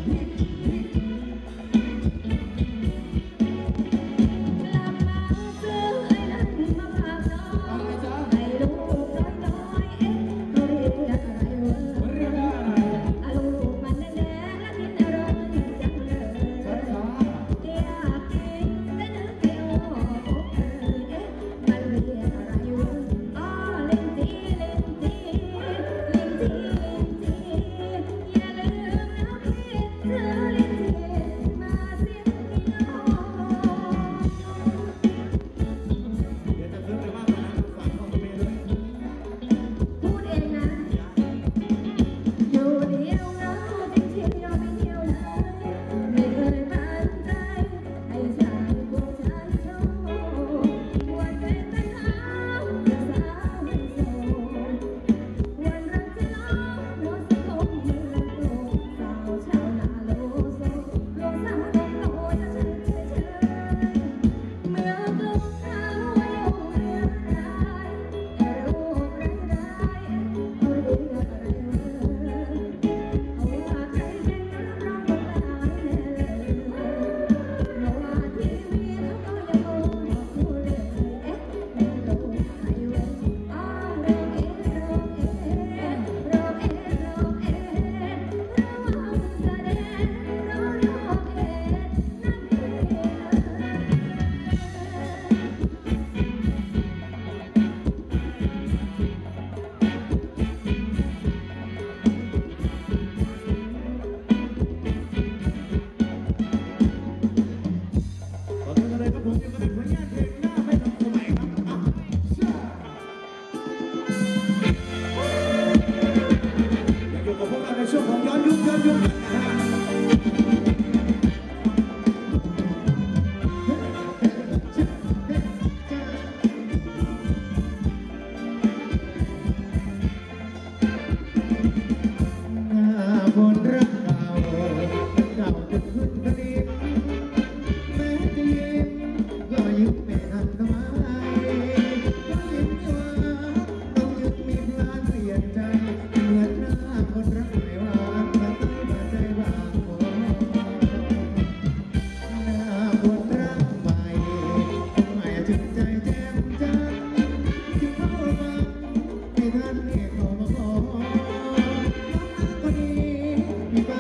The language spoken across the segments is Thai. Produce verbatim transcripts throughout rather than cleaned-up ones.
มี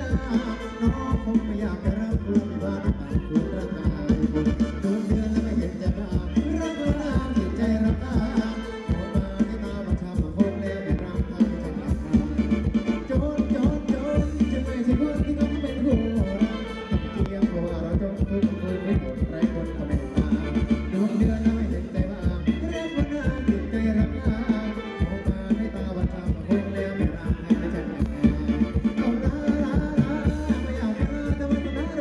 น้องคงไม่อยากจะรับรู้ที่บ้านต่างคนรักกายดวงเดือนแล้วไม่เห็นจะบ้ารักก็รักจิตใจรักตาโอ้มาที่ตาบังคับมาคงแล้วไม่รักทางจะกลับมาจนจนจนจะไม่ใช่คนที่ต้องเป็นคู่รักเพียงเพราะว่าเราจนทุกข์คืนไม่หมดไรคนก็ไม่มาดวงเดือนแล้วไม่เห็นใจบ้ารักก็รักจิตใจรักตาโอ้มาที่ตาบังคับมาคงแล้วไม่รักให้จะกลับมาเอาละละละไม่อยากจะรักแต่ว่าต้องรัก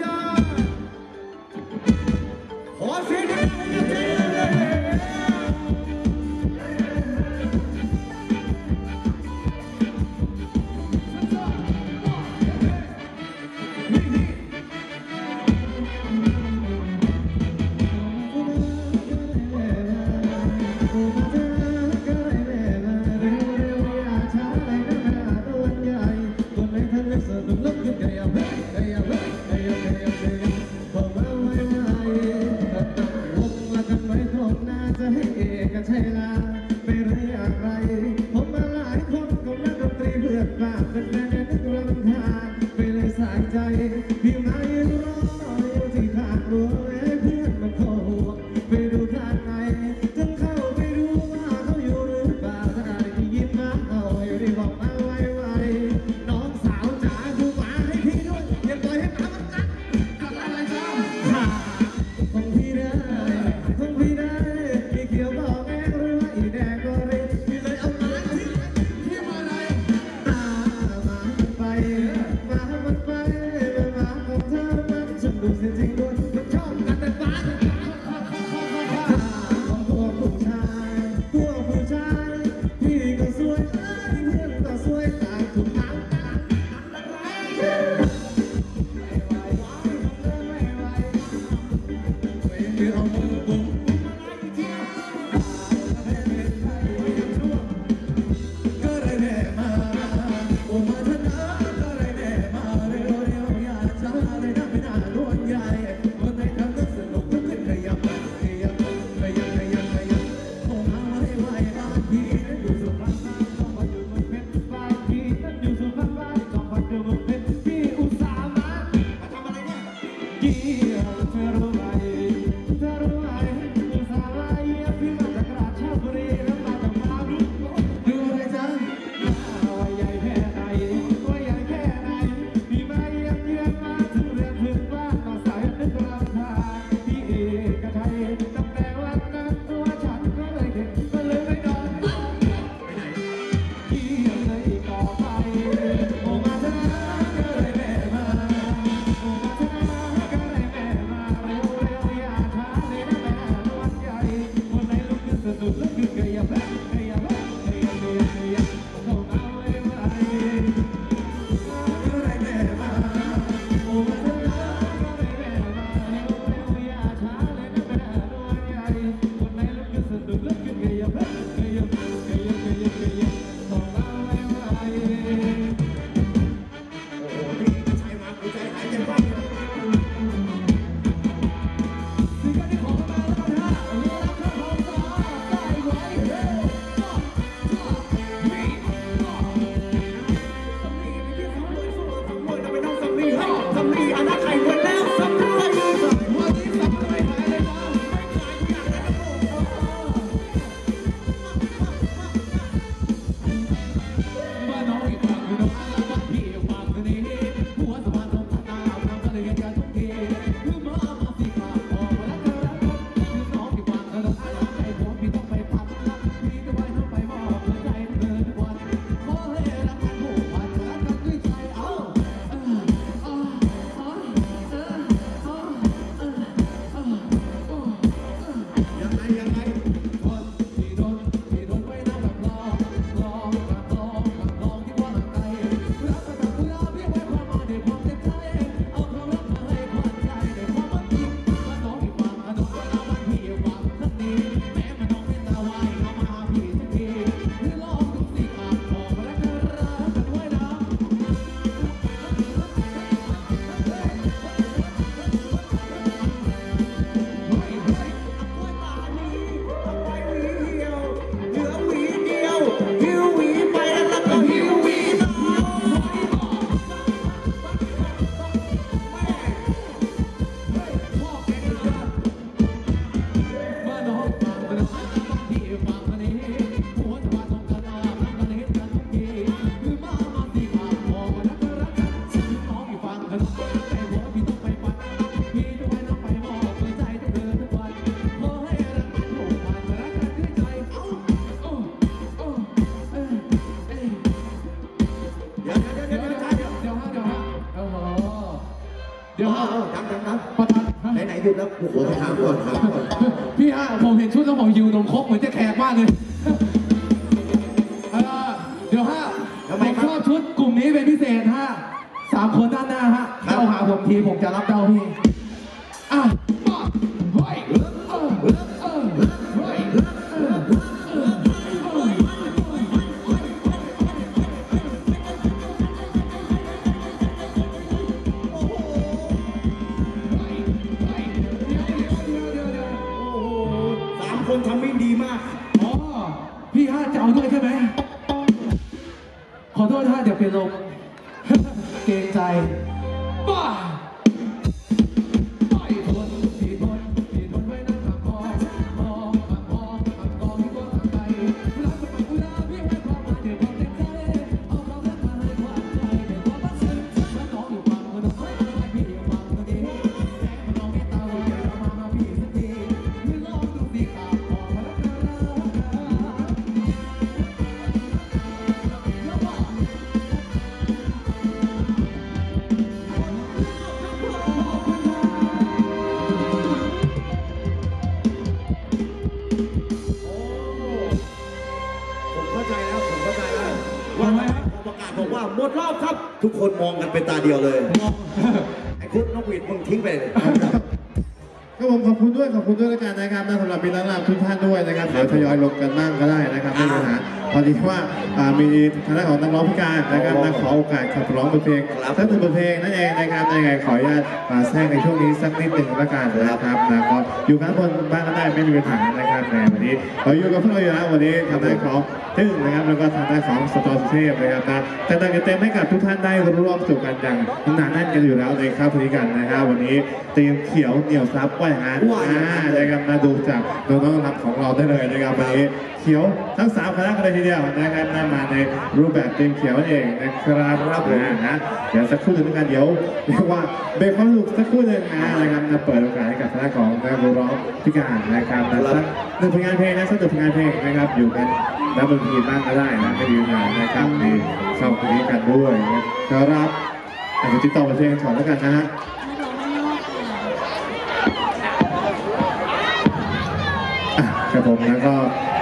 ขอเสียงดังๆให้เลยเนะประทัดไหนๆหยุดแล้วโอ้โหถามก่อนถามก่อนพี่ฮะผมเห็นชุดแล้วผมยิวนมครกเหมือนจะแขกมากเลยเอ่อเดี๋ยวฮะผมชอบชุดกลุ่มนี้เป็นพิเศษฮะสามคนด้านหน้าฮะเข้าหาผมทีผมจะรับเดาพี่อ่ะมาเฮ้ยเออเออเออเฮ้ยเออเออสามคนทำไม่ดีมากอ๋อพี่ฮะจะเอาด้วยใช่ไหมขอโทษฮะเดี๋ยวเป็นลมเกรงใจบ้าไม่ทนพี่ทนพี่ทนไว้นั่งขับคอคอขับคอขับคอพี่ก็ขับไปรักกับปักกุลาพี่ให้ความหมายเดี๋ยวความเต็มใจเอาความรักมาให้ความใจเดี๋ยวความรักซึ้งฉันน้องอยู่ฝั่งคนน้อยพี่อยู่ฝั่งคนดีแจ้งมาน้องไม่ตาเดี๋ยวเรามามาพี่สักทีพี่ลองดูสิขาดคอมาแล้วผมเข้าใจแล้วผมเข้าใจแล้วว่าไงครับประกาศบอกว่าหมดรอบครับ ทุกคนมองกันเป็นตาเดียวเลยไอ้คุณนกหวีดมึงทิ้งไปเลยก็ผมขอบคุณด้วยขอบคุณด้วยแล้วกันนะครับสำหรับปีหลังๆทุกท่านด้วยนะครับเดี๋ยวทยอยลงกันบ้างก็ได้นะครับไม่มีปัญหาพอดีว่ามีทางด้านของนักร้องพิการนะครับมาขอโอกาสขับร้องบทเพลงสักหนึ่งบทเพลงนั่นเองนะครับยังไงขออนุญาตมาแทรกในช่วงนี้สักนิดหนึ่งแล้วกันนะครับนะก็อยู่กันบนบ้านก็ได้ไม่มีปัญหานะครับในวันนี้เราอยู่กับพวกเราอยู่แล้ววันนี้ทางด้านของตึ้งนะครับแล้วก็ทางด้านของสตอร์เทพนะครับนะแต่ดังเต็มให้กับทุกท่านได้ร่วมสนุกกันอย่างหนาแน่นกันอยู่แล้วในค่ำนี้กันนะครับวันนี้เตรียมเขียวเหนียวซับว่าอย่างนั้นนะครับมาดูจากน้องๆรับของเราได้เลยนะครับวันนี้เขียวทั้งสามคณะกันเลยทีเดียวนะครับนำมาในรูปแบบเตรียมเขียวเองนะครับรับนะนะเดี๋ยวสักครู่หนึ่งกันเดี๋ยวเรียกว่าเบรกความสนุกสักครู่หนึ่งนะครับมาเปิดโอกาสให้กับคณะของนักร้องพิการนะครับนะสักหนึ่งผลงานเพลงนะสักหนึ่งผลงานเพลงนะครับอยู่กันแล้วบางทีบ้างก็ได้นะไม่มีปัญหานะครับในช่องนี้กันด้วยนะครับอาจจะติดต่อมาเพลงก่อนแล้วกันนะฮะครับผมแล้วก็